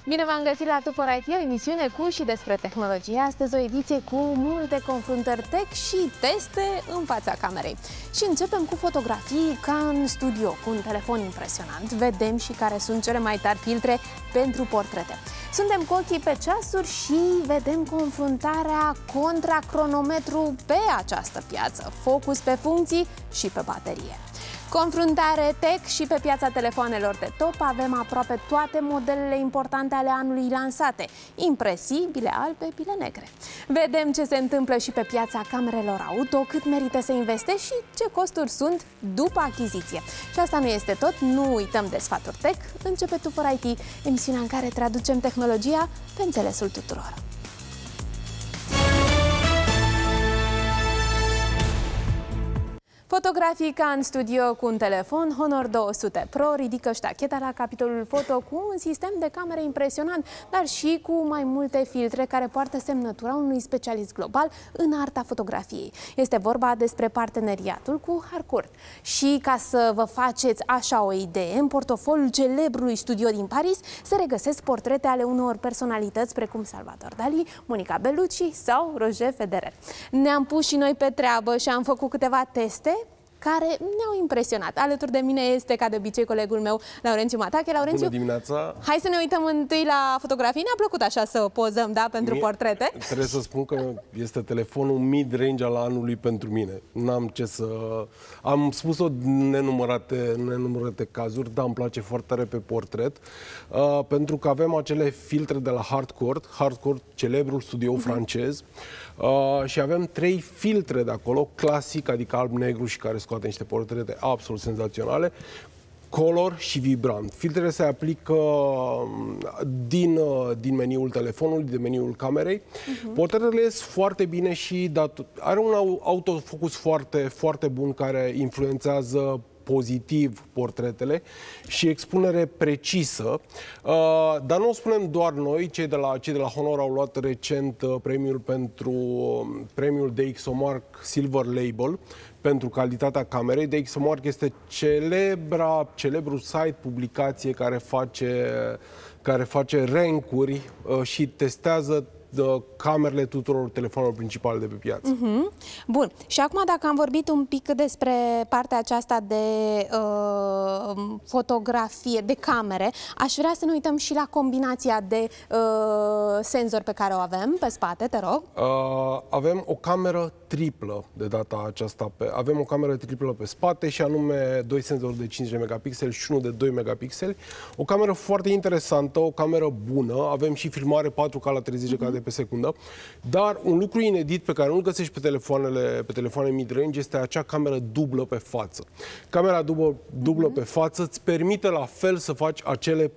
Bine v-am găsit la Tupor IT, o emisiune cu și despre tehnologie. Astăzi o ediție cu multe confruntări tech și teste în fața camerei. Și începem cu fotografii ca în studio, cu un telefon impresionant. Vedem și care sunt cele mai tari filtre pentru portrete. Suntem cu ochii pe ceasuri și vedem confruntarea contra cronometru pe această piață. Focus pe funcții și pe baterie. Confruntare tech și pe piața telefoanelor de top. Avem aproape toate modelele importante ale anului lansate. Impresii, bile albe, bile negre. Vedem ce se întâmplă și pe piața camerelor auto, cât merită să investești și ce costuri sunt după achiziție. Și asta nu este tot, nu uităm de sfaturi tech. Începe Tupor IT, emisiunea în care traducem tehnologia pe înțelesul tuturor. Fotografii ca în studio cu un telefon. Honor 200 Pro ridică ștacheta la capitolul foto cu un sistem de camere impresionant, dar și cu mai multe filtre care poartă semnătura unui specialist global în arta fotografiei. Este vorba despre parteneriatul cu Harcourt. Și ca să vă faceți așa o idee, în portofoliul celebrului studio din Paris se regăsesc portrete ale unor personalități precum Salvador Dali, Monica Bellucci sau Roger Federer. Ne-am pus și noi pe treabă și am făcut câteva teste care ne-au impresionat. Alături de mine este, ca de obicei, colegul meu, Laurențiu Matache. Laurențiu, bună dimineața! Hai să ne uităm întâi la fotografii. Ne-a plăcut așa să pozăm, da, pentru portrete. Trebuie să spun că este telefonul mid-range al anului pentru mine. N-am ce să... Am spus-o nenumărate cazuri, dar îmi place foarte tare pe portret, pentru că avem acele filtre de la Harcourt, celebrul studio francez, și avem 3 filtre de acolo, clasic, adică alb-negru și care scoate niște portrete absolut senzaționale, color și vibrant. Filtrele se aplică din meniul telefonului, din meniul camerei. Portretele ies foarte bine și are un autofocus foarte bun care influențează pozitiv portretele și expunere precisă, dar nu o spunem doar noi, cei de la Honor au luat recent premiul DxOMark Silver Label pentru calitatea camerei. DxOMark este celebrul site, publicație care face rank-uri și testează camerele tuturor telefonelor principale de pe piață. Bun. Și acum, dacă am vorbit un pic despre partea aceasta de fotografie, de camere, aș vrea să ne uităm și la combinația de senzori pe care o avem pe spate, te rog. Avem o cameră triplă de data aceasta. Avem o cameră triplă pe spate și anume 2 senzori de 5 megapixeli și unul de 2 megapixeli. O cameră foarte interesantă, o cameră bună. Avem și filmare 4K la 30 de cadre pe secundă. Dar un lucru inedit pe care nu-l găsești pe telefoane mid-range este acea cameră dublă pe față. Camera dublă pe față îți permite la fel să faci acele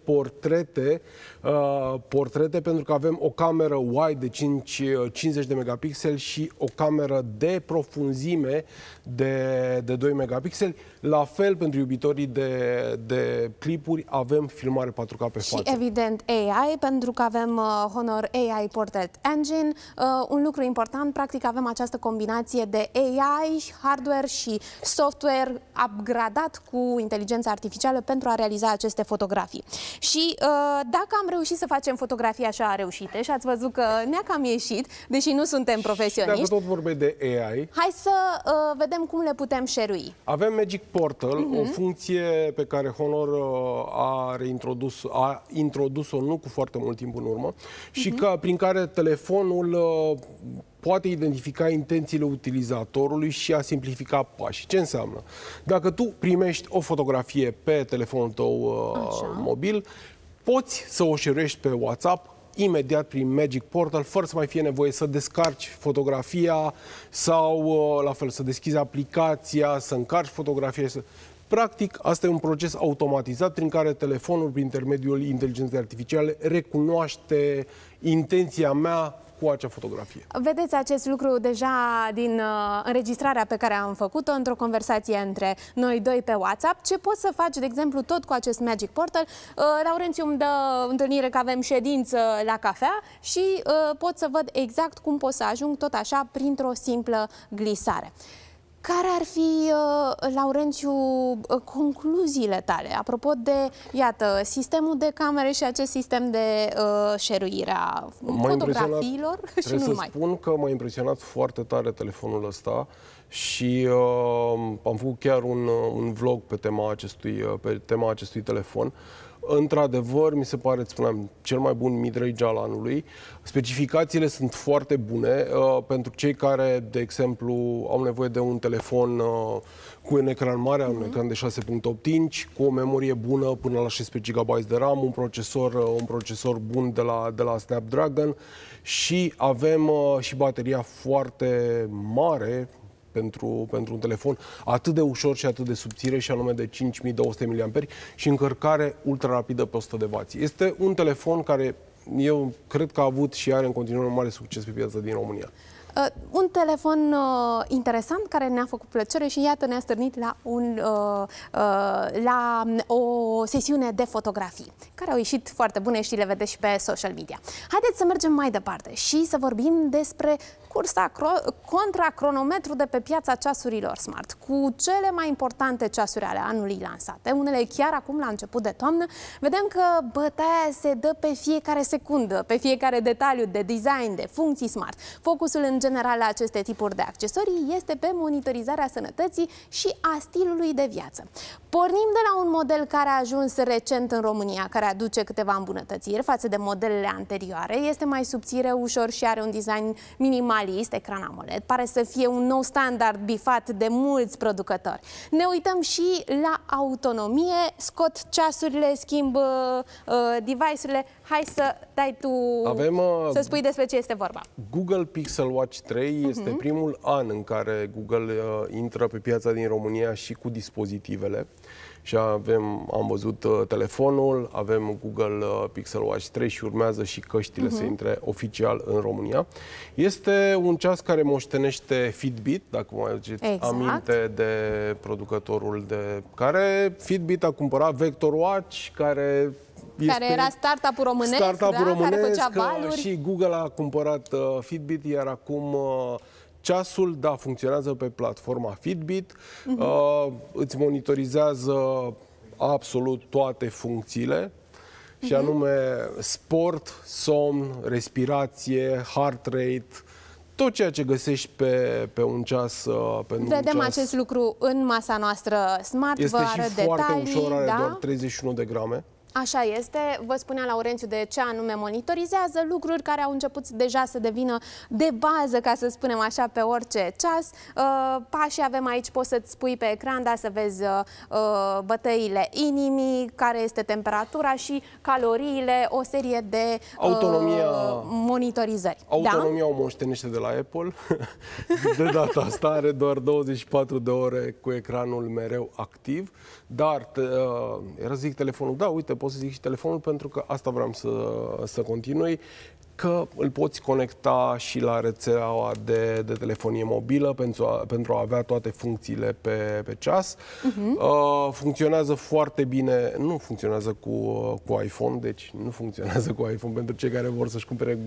portrete pentru că avem o cameră wide de 50 de megapixeli și o cameră de profunzime de 2 megapixeli. La fel, pentru iubitorii de clipuri, avem filmare 4K pe față. Și evident AI, pentru că avem Honor AI Portrait Engine. Un lucru important, practic avem această combinație de AI, hardware și software upgradat cu inteligența artificială pentru a realiza aceste fotografii. Și dacă am reușit să facem fotografii așa reușite și ați văzut că ne-a cam ieșit, deși nu suntem profesioniști. Dacă tot vorbeai de AI, hai să vedem cum le putem share-ui. Avem Magic Portal, o funcție pe care Honor a introdus-o nu cu foarte mult timp în urmă și prin care telefonul poate identifica intențiile utilizatorului și a simplifica pașii. Ce înseamnă? Dacă tu primești o fotografie pe telefonul tău mobil, poți să o share-uiești pe WhatsApp imediat prin Magic Portal, fără să mai fie nevoie să descarci fotografia sau, la fel, să deschizi aplicația, să încarci fotografia. Practic, asta e un proces automatizat prin care telefonul, prin intermediul inteligenței artificiale, recunoaște intenția mea cu acea fotografie. Vedeți acest lucru deja din înregistrarea pe care am făcut-o într-o conversație între noi doi pe WhatsApp. Ce poți să faci, de exemplu, tot cu acest Magic Portal? Laurențiu îmi dă întâlnire că avem ședință la cafea și pot să văd exact cum pot să ajung tot așa printr-o simplă glisare. Care ar fi, Laurențiu, concluziile tale apropo de, iată, sistemul de camere și acest sistem de share-uire a fotografiilor și nu numai? Să spun că m-a impresionat foarte tare telefonul ăsta și am făcut chiar un vlog pe tema acestui telefon. Într-adevăr, mi se pare, îți spuneam, cel mai bun mid-range al anului. Specificațiile sunt foarte bune pentru cei care, de exemplu, au nevoie de un telefon cu un ecran mare, un ecran de 6.8 inch, cu o memorie bună până la 16 GB de RAM, un procesor bun de la Snapdragon și avem și bateria foarte mare pentru un telefon atât de ușor și atât de subțire, și anume de 5200 mAh și încărcare ultra rapidă pe 100 de W. Este un telefon care eu cred că a avut și are în continuare un mare succes pe piața din România. Un telefon interesant care ne-a făcut plăcere și iată ne-a stârnit la o sesiune de fotografii care au ieșit foarte bune și le vedeți și pe social media. Haideți să mergem mai departe și să vorbim despre cursa contra cronometru de pe piața ceasurilor smart, cu cele mai importante ceasuri ale anului lansate, unele chiar acum la început de toamnă. Vedem că bătaia se dă pe fiecare secundă, pe fiecare detaliu de design, de funcții smart. Focusul în general la aceste tipuri de accesorii este pe monitorizarea sănătății și a stilului de viață. Pornim de la un model care a ajuns recent în România, care aduce câteva îmbunătățiri față de modelele anterioare. Este mai subțire, ușor și are un design minimalist, ecran AMOLED. Pare să fie un nou standard bifat de mulți producători. Ne uităm și la autonomie, scot ceasurile, schimb device-urile. Hai să dai tu, să spui despre ce este vorba. Google Pixel Watch 3 este primul an în care Google intră pe piața din România și cu dispozitivele. Și am văzut telefonul, avem Google Pixel Watch 3 și urmează și căștile să intre oficial în România. Este un ceas care moștenește Fitbit, dacă vă mai aduceți aminte de producătorul de care Fitbit a cumpărat Vector Watch, care era startup-ul românesc, care făcea valuri. Și Google a cumpărat Fitbit, iar acum ceasul, da, funcționează pe platforma Fitbit, îți monitorizează absolut toate funcțiile, și anume sport, somn, respirație, heart rate, tot ceea ce găsești pe un ceas. Vedem acest lucru în masa noastră smart. Este vă și arăt foarte detalii, ușor, are doar 31 de grame. Așa este. Vă spunea Laurențiu de ce anume monitorizează, lucruri care au început deja să devină de bază, ca să spunem așa, pe orice ceas. Pașii avem aici, poți să-ți spui pe ecran, da, să vezi bătăile inimii, care este temperatura și caloriile, o serie de monitorizări. Autonomia o moștenește de la Apple. De data asta are doar 24 de ore cu ecranul mereu activ, dar era zic telefonul, da, uite, pot să zic și telefonul pentru că asta vreau să continui, că îl poți conecta și la rețeaua de telefonie mobilă pentru a avea toate funcțiile pe ceas. Funcționează foarte bine, nu funcționează cu iPhone, deci nu funcționează cu iPhone pentru cei care vor să-și cumpere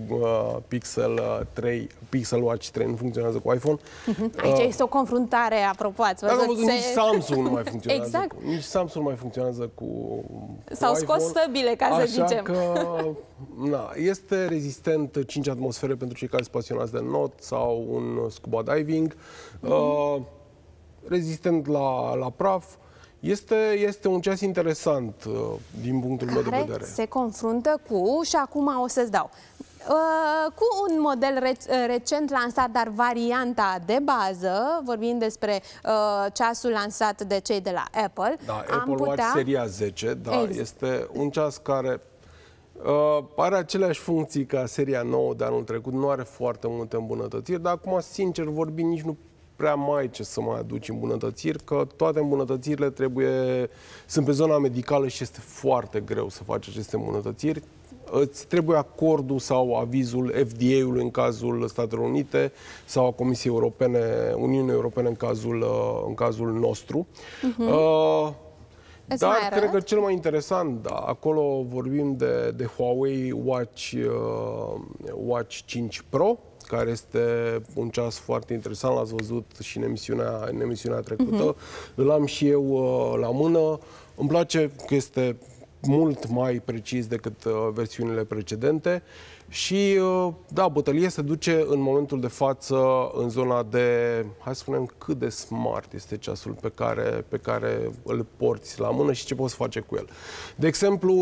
Pixel Watch 3, nu funcționează cu iPhone. Aici este o confruntare, apropo, ați văzut? Nici Samsung nu mai funcționează. Exact. Nici Samsung nu mai funcționează cu S-au scos săbile, ca să zicem. Așa că, este rezistent 5 atmosfere pentru cei care sunt pasionați de not sau un scuba diving, rezistent la praf. Este un ceas interesant din punctul meu de vedere. Care se confruntă cu, și acum o să-ți dau, cu un model recent lansat, dar varianta de bază, vorbim despre ceasul lansat de cei de la Apple. Da, Apple Watch seria 10, da, este un ceas care are aceleași funcții ca seria 9 de anul trecut, nu are foarte multe îmbunătățiri, dar acum, sincer vorbind, nici nu prea mai ce să mai aduci îmbunătățiri, că toate îmbunătățirile sunt pe zona medicală și este foarte greu să faci aceste îmbunătățiri. Îți trebuie acordul sau avizul FDA-ului în cazul Statelor Unite sau a Comisiei Europene, Uniunii Europene în cazul nostru. Dar cred că cel mai interesant, da, acolo vorbim de Huawei Watch 5 Pro, care este un ceas foarte interesant, l-ați văzut și în emisiunea trecută. Îl am și eu la mână. Îmi place că este mult mai precis decât versiunile precedente și, da, bătălia se duce în momentul de față în zona de, hai să spunem, cât de smart este ceasul pe care îl porți la mână și ce poți face cu el. De exemplu,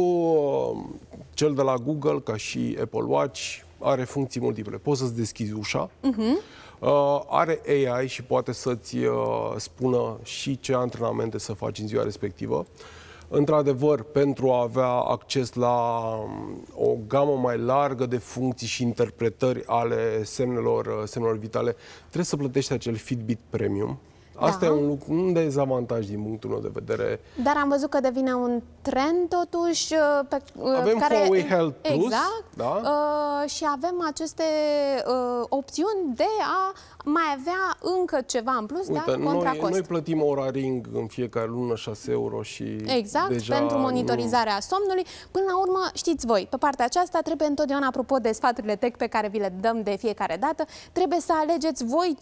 cel de la Google, ca și Apple Watch, are funcții multiple. Poți să-ți deschizi ușa, are AI și poate să-ți spună și ce antrenamente să faci în ziua respectivă. Într-adevăr, pentru a avea acces la o gamă mai largă de funcții și interpretări ale semnelor vitale, trebuie să plătești acel Fitbit Premium. Asta e un dezavantaj din punctul meu de vedere. Dar am văzut că devine un trend totuși. Avem Huawei Health Plus. Exact. Da? Și avem aceste opțiuni de a mai avea încă ceva în plus. Uite, da? Contra cost. Noi plătim Oura Ring în fiecare lună 6 euro și exact, deja pentru monitorizarea somnului. Până la urmă, știți voi, pe partea aceasta trebuie întotdeauna, apropo de sfaturile tech pe care vi le dăm de fiecare dată, trebuie să alegeți voi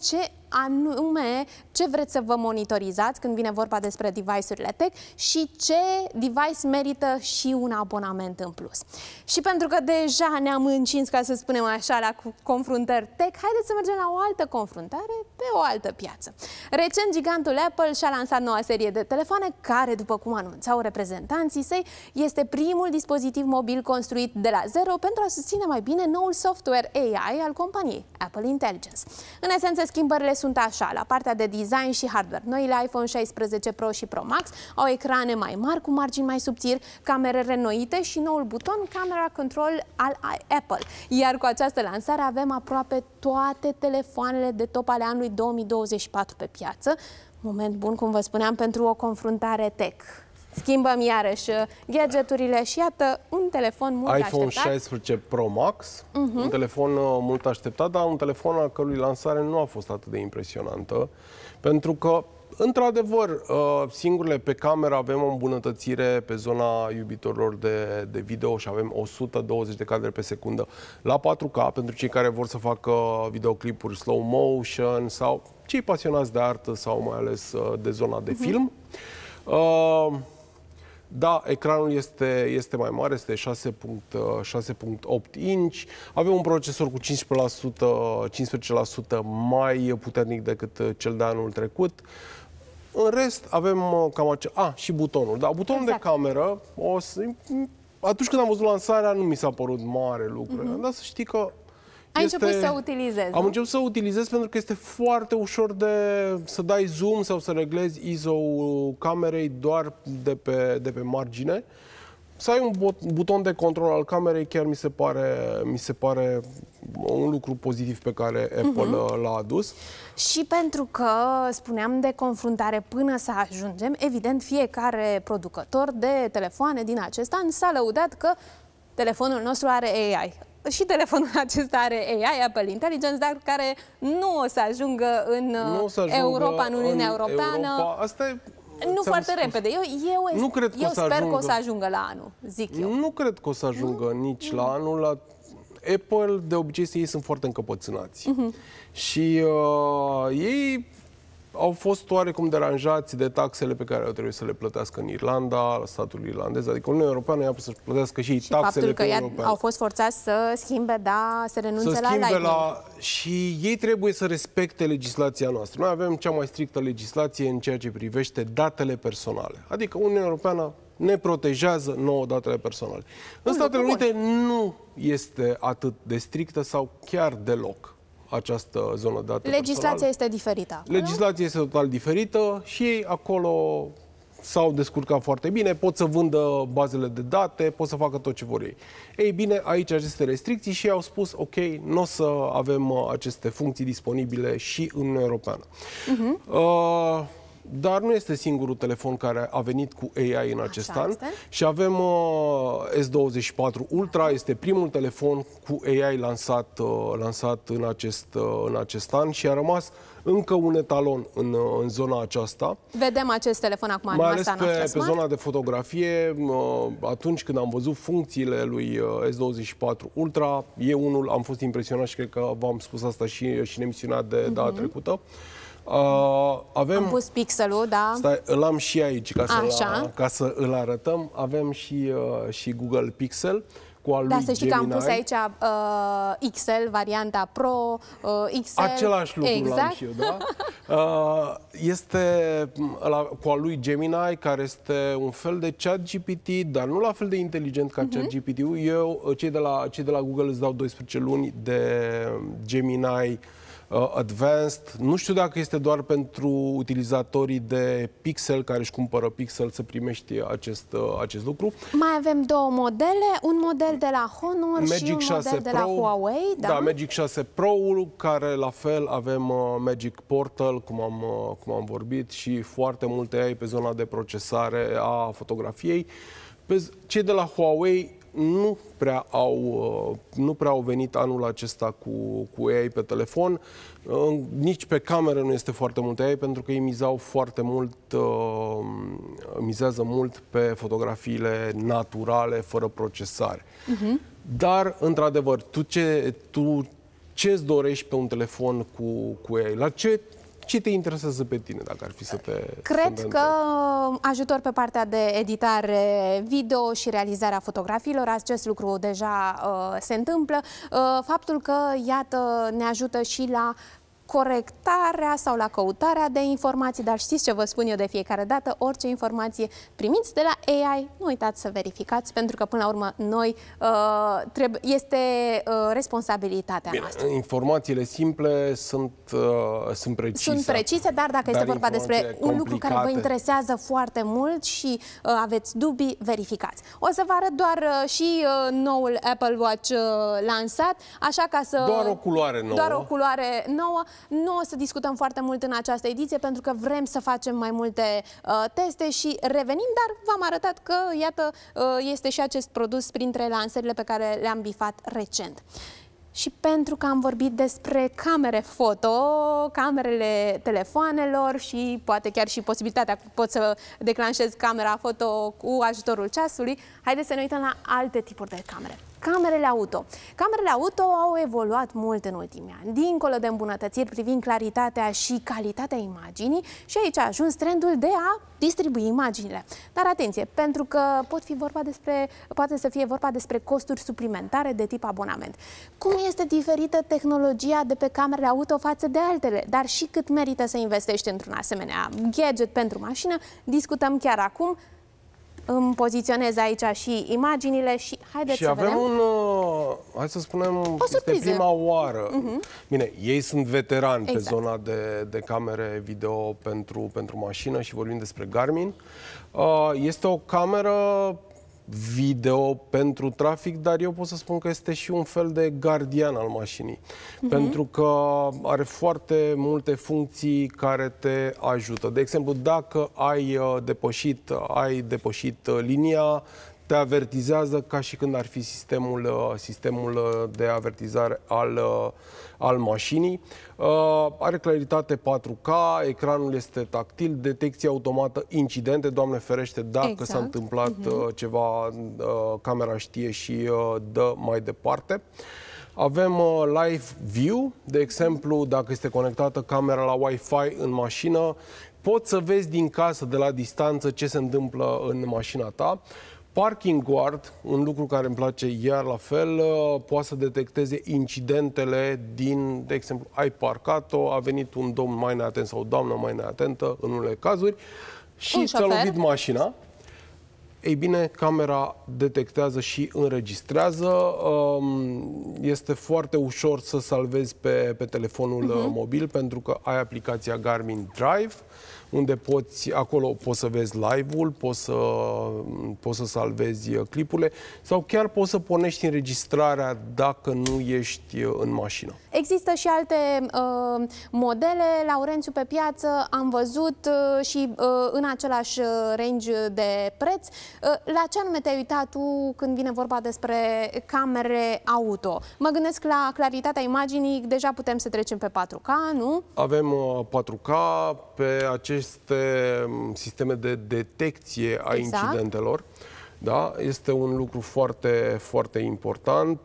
ce vreți să vă monitorizați când vine vorba despre device-urile tech și ce device merită și un abonament în plus. Și pentru că deja ne-am încins, ca să spunem așa, la confruntări tech, haideți să mergem la o altă confruntare pe o altă piață. Recent, gigantul Apple și-a lansat noua serie de telefoane care, după cum anunțau reprezentanții săi, este primul dispozitiv mobil construit de la zero pentru a susține mai bine noul software AI al companiei, Apple Intelligence. În esență, schimbările sunt așa, la partea de design și hardware. Noile iPhone 16 Pro și Pro Max au ecrane mai mari cu margini mai subțiri, camere renoite și noul buton Camera Control al Apple. Iar cu această lansare avem aproape toate telefoanele de top ale anului 2024 pe piață. Moment bun, cum vă spuneam, pentru o confruntare tech. Schimbăm iarăși gadgeturile și iată un telefon mult iPhone așteptat. 16 Pro Max, un telefon mult așteptat, dar un telefon al cărui lansare nu a fost atât de impresionantă, pentru că, într-adevăr, singurele pe cameră avem o îmbunătățire pe zona iubitorilor de video și avem 120 de cadre pe secundă la 4K, pentru cei care vor să facă videoclipuri slow motion sau cei pasionați de artă sau mai ales de zona de film. Da, ecranul este mai mare, este 6.8 inch. Avem un procesor cu 15% mai puternic decât cel de anul trecut. În rest, avem cam și butonul. Da, butonul de cameră, atunci când am văzut lansarea, nu mi s-a părut mare lucru. Dar să știi că ai început să utilizezi, Am început să utilizez pentru că este foarte ușor să dai zoom sau să reglezi ISO-ul camerei doar de pe margine. Să ai un buton de control al camerei chiar mi se pare un lucru pozitiv pe care Apple l-a adus. Și pentru că spuneam de confruntare până să ajungem, evident fiecare producător de telefoane din acest an s-a lăudat că telefonul nostru are AI. Și telefonul acesta are AI, Apple Intelligence, dar care nu o să ajungă în Europa, în Uniunea Europeană. Asta e, nu foarte repede. Eu sper că o să ajungă la anul, zic eu. Nu cred că o să ajungă nici la anul. Apple, de obicei, ei sunt foarte încăpățânați. Și ei au fost oarecum deranjați de taxele pe care au trebuit să le plătească în Irlanda, statul irlandez, adică Uniunea Europeană i-a pus să plătească și ei taxele pe europeane. Au fost forțați să schimbe, să renunțe la Lightning. Și ei trebuie să respecte legislația noastră. Noi avem cea mai strictă legislație în ceea ce privește datele personale. Adică Uniunea Europeană ne protejează nouă datele personale. În Statele Unite nu este atât de strictă sau chiar deloc această zonă de date Legislația este diferită. Legislația este total diferită și ei acolo s-au descurcat foarte bine, pot să vândă bazele de date, pot să facă tot ce vor ei. Ei bine, aici aceste restricții și ei au spus, ok, nu o să avem aceste funcții disponibile și în Uniunea Europeană. Dar nu este singurul telefon care a venit cu AI în acest an. Și avem S24 Ultra, este primul telefon cu AI lansat în acest an și a rămas încă un etalon în zona aceasta. Vedem acest telefon acum în mai ales masa noastră pe zona de fotografie. Atunci când am văzut funcțiile lui S24 Ultra, am fost impresionat și cred că v-am spus asta și în emisiunea de data trecută. Am pus pixelul, da. Stai, îl am și aici ca să îl arătăm. Avem și Google Pixel cu al lui Da, să știi Gemini. că am pus aici XL, varianta Pro, XL. Același lucru exact. l-am și eu, da? Este cu al lui Gemini, care este un fel de ChatGPT, dar nu la fel de inteligent ca ChatGPT-ul. Cei de la Google îți dau 12 luni de Gemini Advanced. Nu știu dacă este doar pentru utilizatorii de Pixel care își cumpără Pixel să primești acest lucru. Mai avem două modele, un model de la Honor și un model de la Huawei. Da, Magic 6 Pro-ul, care la fel avem Magic Portal, cum am vorbit, și foarte multe AI pe zona de procesare a fotografiei. Cei de la Huawei nu prea au venit anul acesta cu AI pe telefon. Nici pe cameră nu este foarte mult AI, pentru că ei mizează mult pe fotografiile naturale, fără procesare. Dar, într-adevăr, tu ce îți dorești pe un telefon cu AI? La ce te interesează pe tine, dacă ar fi să te... Cred că ajutor pe partea de editare video și realizarea fotografiilor, acest lucru deja se întâmplă. Faptul că, iată, ne ajută și la corectarea sau la căutarea de informații, dar știți ce vă spun eu de fiecare dată? Orice informație primiți de la AI, nu uitați să verificați, pentru că până la urmă este responsabilitatea noastră. Informațiile simple sunt precise. Sunt precise, dar dacă este vorba despre un lucru care vă interesează foarte mult și aveți dubii, verificați. O să vă arăt doar și noul Apple Watch lansat, așa ca să... Doar o culoare nouă. Doar o culoare nouă. Nu o să discutăm foarte mult în această ediție, pentru că vrem să facem mai multe teste și revenim, dar v-am arătat că, iată, este și acest produs printre lansările pe care le-am bifat recent. Și pentru că am vorbit despre camere foto, camerele telefoanelor și poate chiar și posibilitatea că pot să declanșez camera foto cu ajutorul ceasului, haideți să ne uităm la alte tipuri de camere. Camerele auto. Camerele auto au evoluat mult în ultimii ani, dincolo de îmbunătățiri privind claritatea și calitatea imaginii, și aici a ajuns trendul de a distribui imaginile. Dar atenție, pentru că poate să fie vorba despre costuri suplimentare de tip abonament. Cum este diferită tehnologia de pe camerele auto față de altele, dar și cât merită să investești într-un asemenea gadget pentru mașină, discutăm chiar acum. Îmi poziționez aici și imaginile și haideți să vedem. Hai să spunem, este prima oară. Bine, ei sunt veterani pe zona de camere video pentru mașină și vorbim despre Garmin. Este o cameră video pentru trafic, dar eu pot să spun că este și un fel de gardian al mașinii. Pentru că are foarte multe funcții care te ajută. De exemplu, dacă ai depășit linia, te avertizează ca și când ar fi sistemul de avertizare al mașinii. Are claritate 4K, ecranul este tactil, detecție automată incidente, Doamne ferește, dacă s-a întâmplat ceva, camera știe și dă mai departe. Avem Live View, de exemplu, dacă este conectată camera la Wi-Fi în mașină, poți să vezi din casă, de la distanță, ce se întâmplă în mașina ta. Parking Guard, un lucru care îmi place iar la fel, poate să detecteze incidentele de exemplu, ai parcat-o, a venit un domn mai neatent sau o doamnă mai neatentă, în unele cazuri, și ți-a lovit mașina. Ei bine, camera detectează și înregistrează. Este foarte ușor să salvezi pe telefonul mobil, pentru că ai aplicația Garmin Drive, unde acolo poți să vezi live-ul, poți să salvezi clipurile sau chiar poți să pornești înregistrarea dacă nu ești în mașină. Există și alte modele, Laurențiu, pe piață, am văzut și în același range de preț. La ce anume te-ai uitat tu când vine vorba despre camere auto? Mă gândesc la claritatea imaginii, deja putem să trecem pe 4K, nu? Avem 4K pe aceste sisteme de detecție a incidentelor. Da? Este un lucru foarte, foarte important.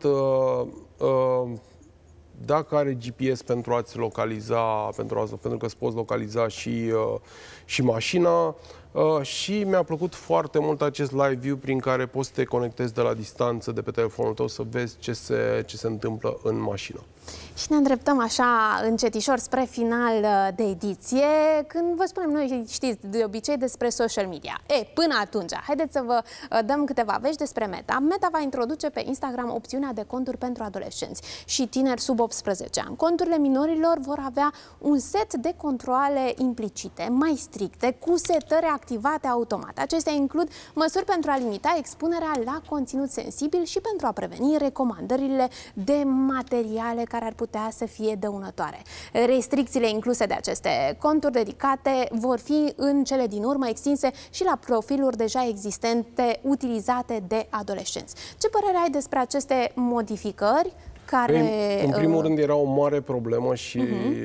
Dacă are GPS pentru a-ți localiza, pentru că îți poți localiza și mașina, și mi-a plăcut foarte mult acest live view prin care poți să te conectezi de la distanță de pe telefonul tău să vezi ce se întâmplă în mașină. Și ne îndreptăm așa încetișor spre final de ediție, când vă spunem noi, știți, de obicei despre social media. Până atunci, haideți să vă dăm câteva vești despre Meta. Meta va introduce pe Instagram opțiunea de conturi pentru adolescenți și tineri sub 18 ani. Conturile minorilor vor avea un set de controale implicite, mai stricte, cu setări activate automat. Acestea includ măsuri pentru a limita expunerea la conținut sensibil și pentru a preveni recomandările de materiale care ar putea să fie dăunătoare. Restricțiile incluse de aceste conturi dedicate vor fi în cele din urmă extinse și la profiluri deja existente utilizate de adolescenți. Ce părere ai despre aceste modificări care... În primul rând era o mare problemă și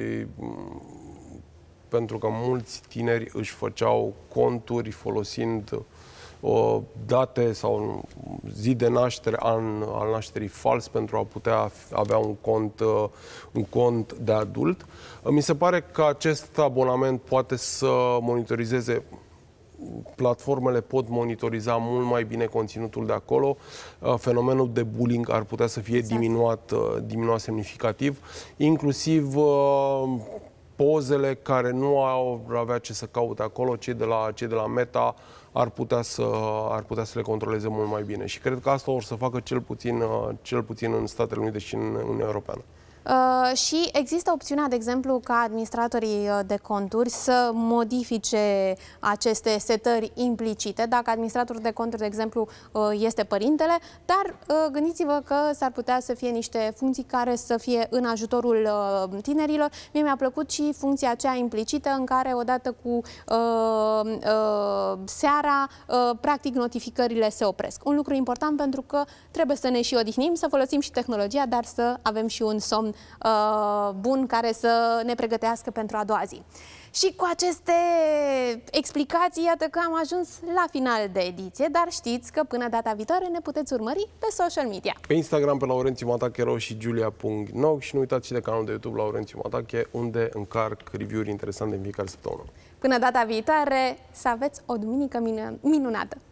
pentru că mulți tineri își făceau conturi folosind date sau zi de naștere, al nașterii fals pentru a putea avea un cont de adult. Mi se pare că acest abonament poate să monitorizeze, platformele pot monitoriza mult mai bine conținutul de acolo. Fenomenul de bullying ar putea să fie diminuat semnificativ, inclusiv pozele care nu au avea ce să caute acolo, cei de la Meta ar putea să le controleze mult mai bine. Și cred că asta o să facă cel puțin în Statele Unite și în Uniunea Europeană. Și există opțiunea, de exemplu, ca administratorii de conturi să modifice aceste setări implicite, dacă administratorul de conturi, de exemplu, este părintele, dar gândiți-vă că s-ar putea să fie niște funcții care să fie în ajutorul tinerilor. Mie mi-a plăcut și funcția aceea implicită în care odată cu seara, practic, notificările se opresc. Un lucru important pentru că trebuie să ne și odihnim, să folosim și tehnologia, dar să avem și un somn bun care să ne pregătească pentru a doua zi. Și cu aceste explicații, iată că am ajuns la final de ediție, dar știți că până data viitoare ne puteți urmări pe social media. Pe Instagram pe Laurențiu Matache și Giulia.nog și nu uitați și de canalul de YouTube Laurențiu Matache, unde încarc review-uri interesante în fiecare săptămână. Până data viitoare, să aveți o duminică minunată!